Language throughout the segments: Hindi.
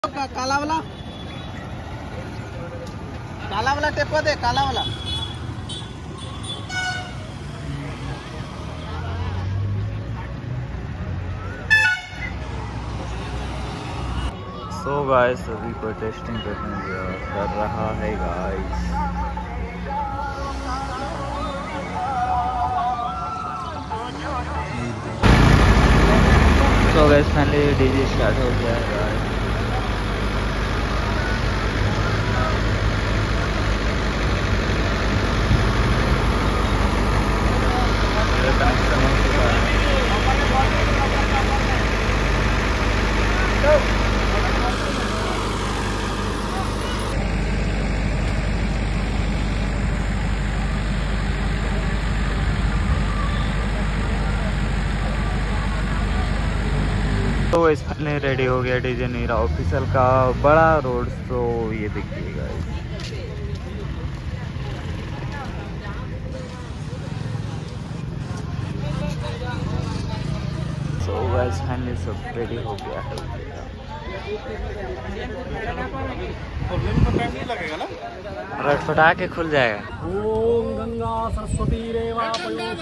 काला वाला टेप दे, काला वाला। सो गाइस अभी कोई टेस्टिंग करने कर रहा है guys. So guys finally DJ start हो गया है गाइस। तो इसमें रेडी हो गया डीजे नीरा ऑफिशियल का बड़ा रोड शो। ये देखिए गाइस, सो गाइस फाइनली सब रेडी हो गया है। रटफटा के खुल जाएगा। ओम गंगा सरस्वती रेवा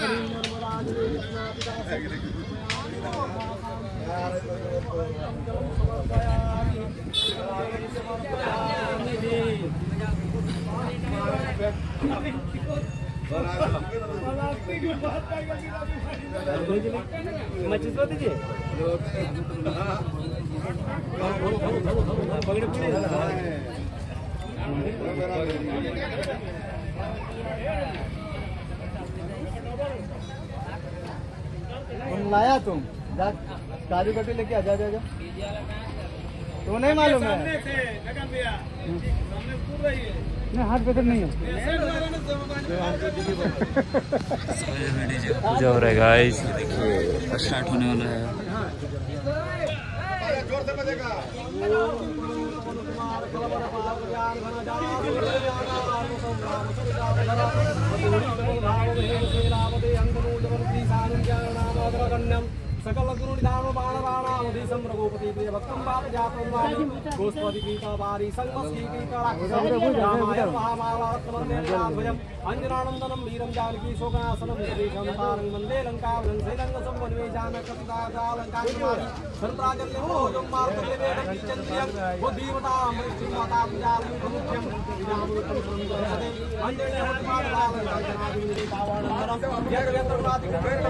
लाया तुम काजू कटी लेके आ जा। तो नहीं मालूम है नहीं, हाथ बदल नहीं है। पूजा हो रहा है गाइस, देखिए स्टार्ट होने वाला है। जोर से बजेगा। सकल गुरुनिधानो बाणराणामधि संरघुपति प्रिय भक्तम पाप जातम वाणी गोस्पति गीता बारी संगस्की कीकड़ा रामायण महाभारत वंदे अंजनानंदनम वीरम जानकी शोकनाशनम सदेशम तारं वंदे लंकावनं श्रीरंग संवन्वे जानकपिता जालंका कुमारी संत्राजल्य मोजं मार्तले वेदं चंद्रियं बुद्धिमता मृत्युमाता जालं मुख्यं विनामूलकं संग्रहते अंजने हनुमानलालं जनादिविदे पावनंदनं यद यत्रनादि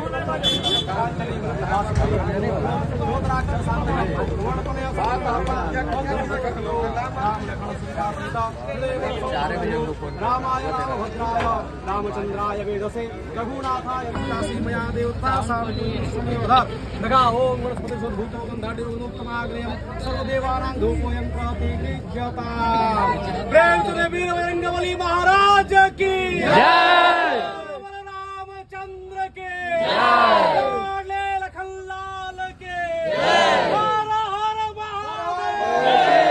रामचंद्राय वेदसे रघुनाथाय सीमया देवता नगा ओम वनस्पति भूतो गंधाडिरोत्तमाग्रयं सर्वदेवानां धूपोऽयं प्रतिगृह्यता। प्रेम से वीर बजरंगबली महाराज की जय, रामचंद्र के जय, लखनलाल के हर हर महादेव।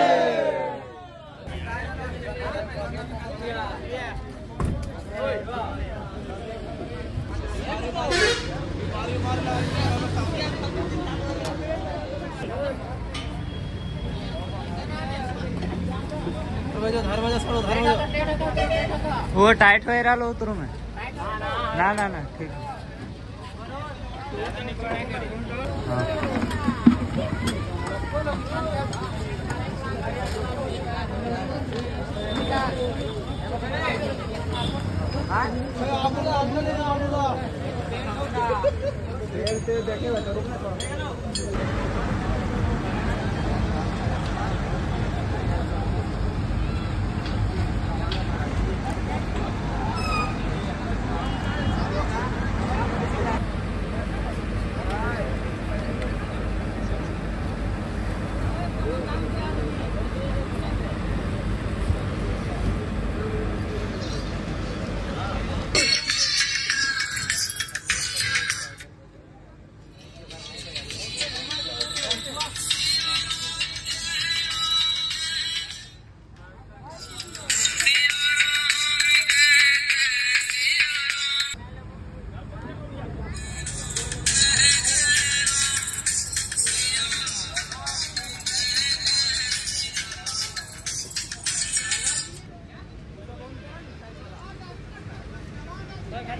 वो टाइट हो रहा लो उतरो में ना ना ना ठीक देखे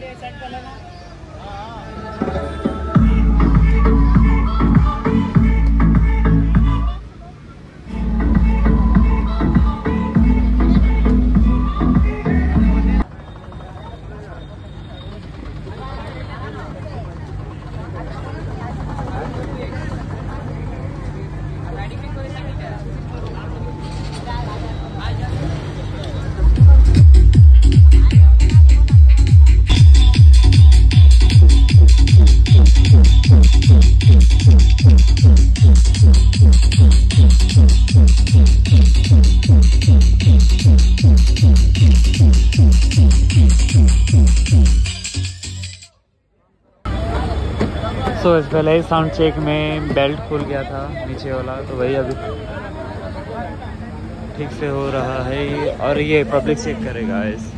सो इस पहले ही साउंड चेक में बेल्ट खुल गया था नीचे वाला, तो वही अभी ठीक से हो रहा है और ये पब्लिक चेक करेगा इस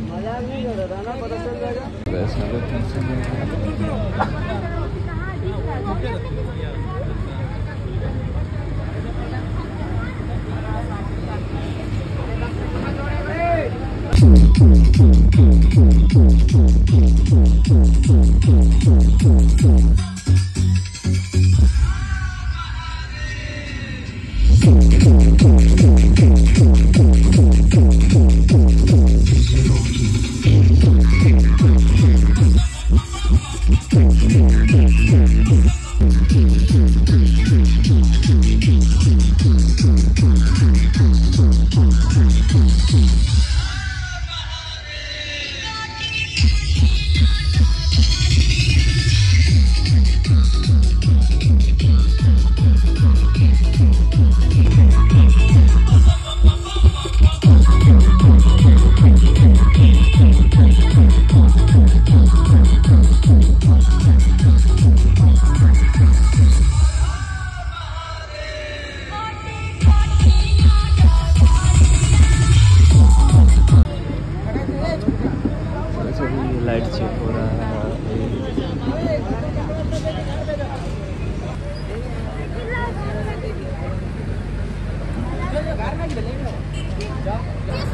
लाइट चेक हो रहा है।